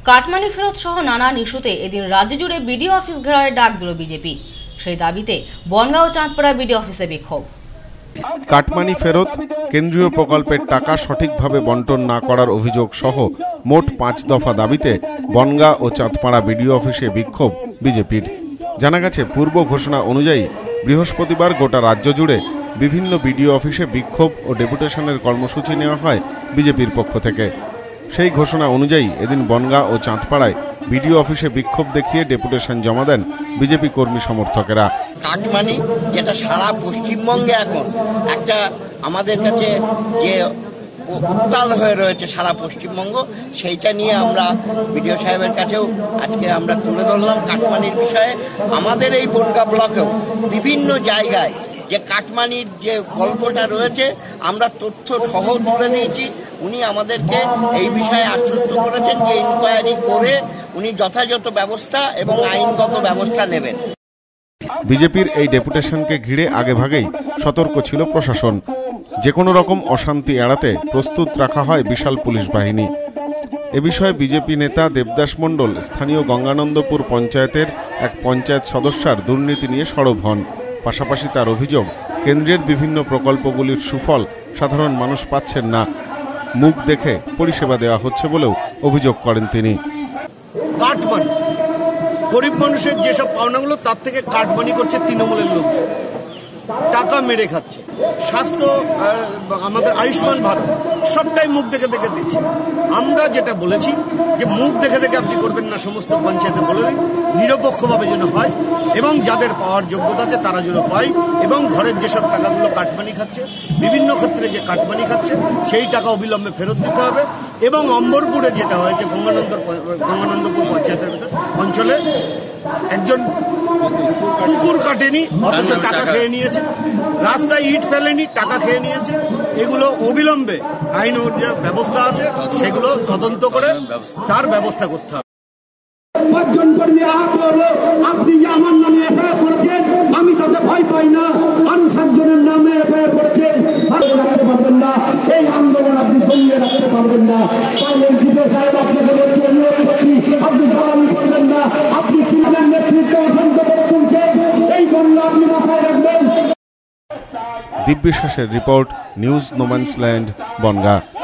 Cut money ফেরত সহ নানান ইস্যুতে এদিন রাজ্য জুড়ে বিডিও অফিস ঘেরাওয়ের ডাক দিল বিজেপি। সেই দাবিতে বনগাঁও চাঁদপাড়া বিডিও অফিসে বিক্ষোভ। কাটমানি ফেরত, কেন্দ্রীয় প্রকল্পের টাকা সঠিকভাবে বন্টন না করার অভিযোগ সহ মোট 5 দফা দাবিতে বনগাঁ ও চাঁদপাড়া বিডিও অফিসে বিক্ষোভ বিজেপির। জানা গেছে, পূর্ব ঘোষণা অনুযায়ী বৃহস্পতিবার গোটা রাজ্য জুড়ে বিভিন্ন বিডিও অফিসে বিক্ষোভ ও ডেপুটেশনের কর্মসূচি নেওয়া হয় বিজেপির পক্ষ থেকে। সেই ঘোষণা অনুযায়ী এদিন বনগাঁ ও চাঁদপাড়ায় বিডিও অফিসে বিক্ষোভ দেখিয়ে ডেপুটেশন জমা দেন বিজেপি কর্মী সমর্থকেরা। কাটমানি যেটা সারা পশ্চিমবঙ্গে এখন একটা আমাদের কাছে যে উত্তাল হয়ে রয়েছে সারা পশ্চিমবঙ্গ, সেইটা নিয়ে আমরা বিডিও সাহেবের কাছেও আজকে আমরা তুলে ধরলাম কাটমানির বিষয়ে। আমাদের এই বনগাঁ ব্লকেও বিভিন্ন জায়গায় যে কাটমানির যে গল্পটা রয়েছে আমরা তথ্য সহ তুলে দিয়েছি। উনি আমাদেরকে এই বিষয়ে আশ্বস্ত করেছেন যে ইনকোয়ারি করে উনি যথাযথ ব্যবস্থা এবং আইনগত ব্যবস্থা নেবেন। বিজেপির এই ডেপুটেশনকে ঘিরে আগেভাগেই সতর্ক ছিল প্রশাসন। যে কোনো রকম অশান্তি এড়াতে প্রস্তুত রাখা হয় বিশাল পুলিশ বাহিনী। এ বিষয়ে বিজেপি নেতা দেবদাস মণ্ডল স্থানীয় গঙ্গানন্দপুর পঞ্চায়েতের এক পঞ্চায়েত সদস্যার দুর্নীতি নিয়ে সরব হন। পাশাপাশি তার অভিযোগ, কেন্দ্রের বিভিন্ন প্রকল্পগুলির সুফল সাধারণ মানুষ পাচ্ছেন না, মুখ দেখে পরিষেবা দেওয়া হচ্ছে বলেও অভিযোগ করেন তিনি। কাটমানি, গরিব মানুষের যেসব পাওনাগুলো তার থেকে কাটমানি করছে তৃণমূলের লোক, টাকা মেরে খাচ্ছে। স্বাস্থ্য, আমাদের আয়ুষ্মান ভারত সবটাই মুখ দেখে দেখে দিচ্ছে। আমরা যেটা বলেছি যে মুখ দেখে দেখে আপনি করবেন না, সমস্ত পঞ্চায়েতে বলে দিন নিরপেক্ষভাবে যেন হয় এবং যাদের পাওয়ার যোগ্যতা আছে তারা যেন পায়, এবং ঘরের যেসব টাকাগুলো কাটমানি খাচ্ছে, বিভিন্ন ক্ষেত্রে যে কাটমানি খাচ্ছে সেই টাকা অবিলম্বে ফেরত দিতে হবে। এবং অম্বরপুরে যেটা হয়েছে গঙ্গানন্দপুর পঞ্চায়েতের অঞ্চলে একজন কুকুর কাটেনি অথচ টাকা খেয়ে নিয়েছে, রাস্তায় ইট ফেলেনি টাকা খেয়ে নিয়েছে। এগুলো অবিলম্বে আইন যে ব্যবস্থা আছে সেগুলো তদন্ত করে তার ব্যবস্থা করতে হবে। 5 জন কর্মী আহত হলো, আপনি যে আমার নামে এফআইআর করেছেন আমি তাতে ভয় পাই না, আরো 7 জনের নামে এফআইআর করেছেন, রাখতে পারবেন না, এই আন্দোলন আপনি দমিয়ে রাখতে পারবেন না। তাহলে বিডিও সাহেব আপনাকে বলছি, অনুরোধ করছি, আপনি দালালি করবেন না, আপনি কিভাবে নেতৃত্বে অশান্ত করে তুলছেন এই জন্য আপনি মাথায় রাখবেন। দিব্যশ্বাসের রিপোর্ট, নিউজ নোম্যান্সল্যান্ড, বনগাঁ।